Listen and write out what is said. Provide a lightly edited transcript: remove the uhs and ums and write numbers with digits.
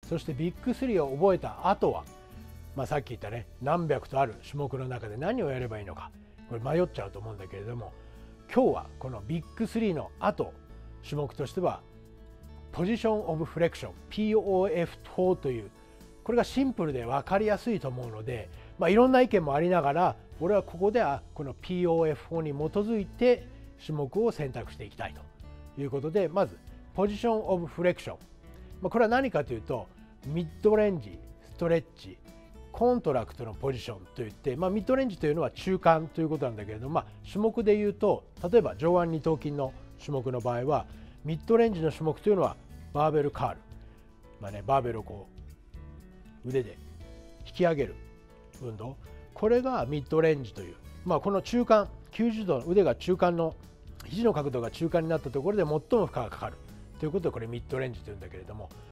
そしてビッグ3を覚えた後は、さっき言ったね、何百とある種目の中で何をやればいいのか、これ迷っちゃうと思うんだけれども、今日はこのビッグ3の後、種目としてはポジションオブフレクション POF 法という、これがシンプルで分かりやすいと思うので、いろんな意見もありながら、俺はここではこの POF 法に基づいて種目を選択していきたいということで、まずポジションオブフレクション、これは何かというと、ミッドレンジ、ストレッチ、コントラクトのポジションといって、ミッドレンジというのは中間ということなんだけれども、種目でいうと、例えば上腕二頭筋の種目の場合はミッドレンジの種目というのはバーベルカール、バーベルをこう腕で引き上げる運動、これがミッドレンジという、この中間90度の腕が中間の肘の角度が中間になったところで最も負荷がかかるということで、これミッドレンジというんだけれども、